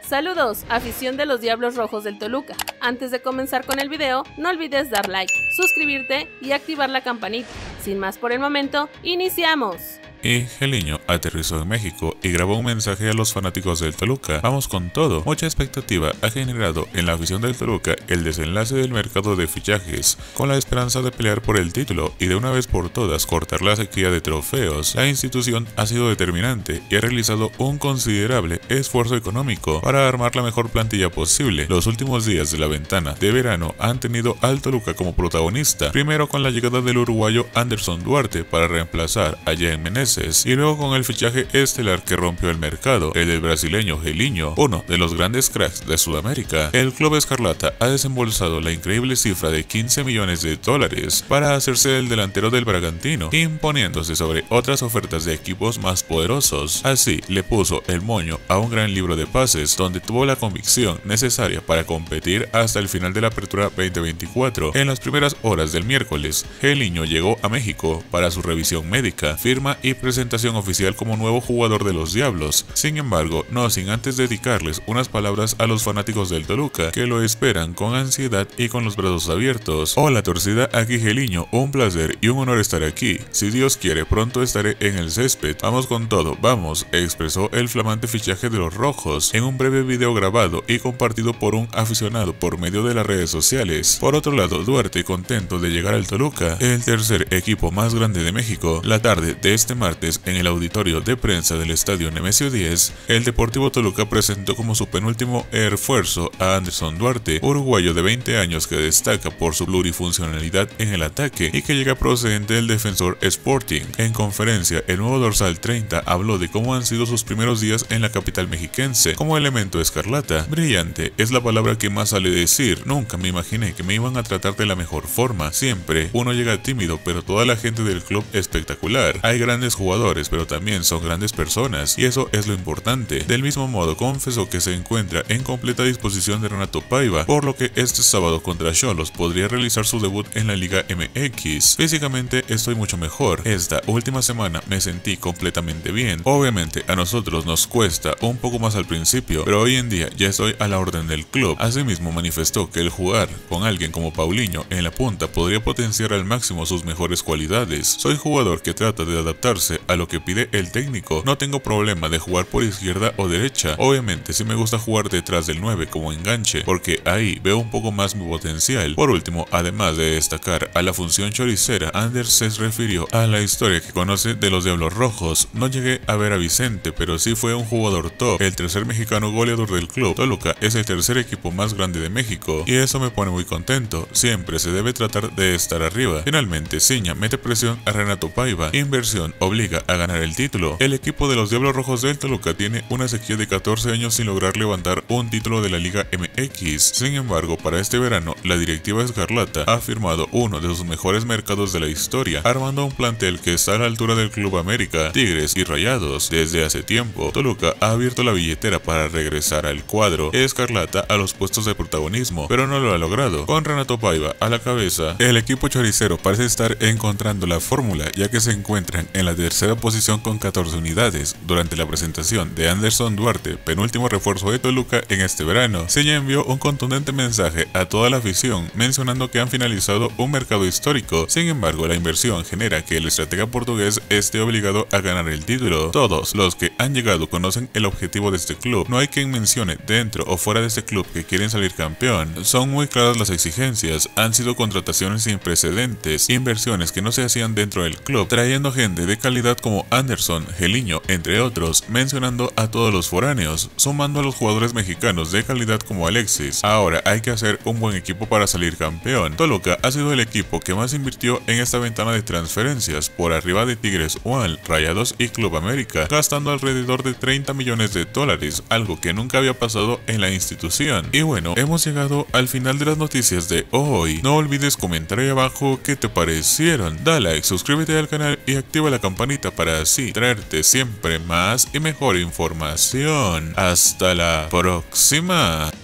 Saludos, afición de los Diablos Rojos del Toluca. Antes de comenzar con el video, no olvides dar like, suscribirte y activar la campanita. Sin más por el momento, ¡iniciamos! Y Geliño aterrizó en México y grabó un mensaje a los fanáticos del Toluca. Vamos con todo. Mucha expectativa ha generado en la afición del Toluca el desenlace del mercado de fichajes, con la esperanza de pelear por el título y de una vez por todas cortar la sequía de trofeos. La institución ha sido determinante y ha realizado un considerable esfuerzo económico para armar la mejor plantilla posible. Los últimos días de la ventana de verano han tenido al Toluca como protagonista, primero con la llegada del uruguayo Anderson Duarte para reemplazar a Jean Meneses, y luego con el fichaje estelar que rompió el mercado, el del brasileño Geliño, uno de los grandes cracks de Sudamérica. El club escarlata ha desembolsado la increíble cifra de 15 millones de dólares para hacerse el delantero del Bragantino, imponiéndose sobre otras ofertas de equipos más poderosos. Así le puso el moño a un gran libro de pases, donde tuvo la convicción necesaria para competir hasta el final de la apertura 2024. En las primeras horas del miércoles, Geliño llegó a México para su revisión médica, firma y presentación oficial como nuevo jugador de los Diablos. Sin embargo, no sin antes dedicarles unas palabras a los fanáticos del Toluca, que lo esperan con ansiedad y con los brazos abiertos. Hola torcida, aquí Geliño, un placer y un honor estar aquí. Si Dios quiere, pronto estaré en el césped. Vamos con todo, vamos, expresó el flamante fichaje de los rojos en un breve video grabado y compartido por un aficionado por medio de las redes sociales. Por otro lado, Duarte, contento de llegar al Toluca, el tercer equipo más grande de México. La tarde de este martes, en el auditorio de prensa del estadio Nemesio 10, el Deportivo Toluca presentó como su penúltimo refuerzo a Anderson Duarte, uruguayo de 20 años que destaca por su plurifuncionalidad en el ataque y que llega procedente del Defensor Sporting. En conferencia, el nuevo dorsal 30 habló de cómo han sido sus primeros días en la capital mexiquense como elemento escarlata. Brillante es la palabra que más sale decir. Nunca me imaginé que me iban a tratar de la mejor forma. Siempre uno llega tímido, pero toda la gente del club espectacular. Hay grandes jugadores, pero también son grandes personas, y eso es lo importante. Del mismo modo, confesó que se encuentra en completa disposición de Renato Paiva, por lo que este sábado contra Xolos podría realizar su debut en la Liga MX. Físicamente estoy mucho mejor. Esta última semana me sentí completamente bien. Obviamente a nosotros nos cuesta un poco más al principio, pero hoy en día ya estoy a la orden del club. Asimismo manifestó que el jugar con alguien como Paulinho en la punta podría potenciar al máximo sus mejores cualidades. Soy jugador que trata de adaptarse a lo que pide el técnico. No tengo problema de jugar por izquierda o derecha. Obviamente sí me gusta jugar detrás del 9 como enganche, porque ahí veo un poco más mi potencial. Por último, además de destacar a la función choricera, Anders se refirió a la historia que conoce de los Diablos Rojos. No llegué a ver a Vicente, pero sí fue un jugador top, el tercer mexicano goleador del club. Toluca es el tercer equipo más grande de México, y eso me pone muy contento. Siempre se debe tratar de estar arriba. Finalmente, Ciña mete presión a Renato Paiva. Inversión obliga a ganar el título. El equipo de los Diablos Rojos del Toluca tiene una sequía de 14 años sin lograr levantar un título de la Liga MX. Sin embargo, para este verano, la directiva escarlata ha firmado uno de sus mejores mercados de la historia, armando un plantel que está a la altura del Club América, Tigres y Rayados. Desde hace tiempo, Toluca ha abierto la billetera para regresar al cuadro escarlata a los puestos de protagonismo, pero no lo ha logrado. Con Renato Paiva a la cabeza, el equipo choricero parece estar encontrando la fórmula, ya que se encuentran en la tercera posición con 14 unidades. Durante la presentación de Anderson Duarte, penúltimo refuerzo de Toluca en este verano, Ciña envió un contundente mensaje a toda la afición, mencionando que han finalizado un mercado histórico. Sin embargo, la inversión genera que el estratega portugués esté obligado a ganar el título. Todos los que han llegado conocen el objetivo de este club. No hay quien mencione dentro o fuera de este club que quieren salir campeón. Son muy claras las exigencias. Han sido contrataciones sin precedentes, inversiones que no se hacían dentro del club, trayendo gente de calidad como Anderson, Geliño, entre otros, mencionando a todos los foráneos, sumando a los jugadores mexicanos de calidad como Alexis. Ahora hay que hacer un buen equipo para salir campeón. Toluca ha sido el equipo que más invirtió en esta ventana de transferencias, por arriba de Tigres, UAL, Rayados y Club América, gastando alrededor de 30 millones de dólares, algo que nunca había pasado en la institución. Y bueno, hemos llegado al final de las noticias de hoy. No olvides comentar ahí abajo qué te parecieron. Da like, suscríbete al canal y activa la campanita para así traerte siempre más y mejor información. Hasta la próxima.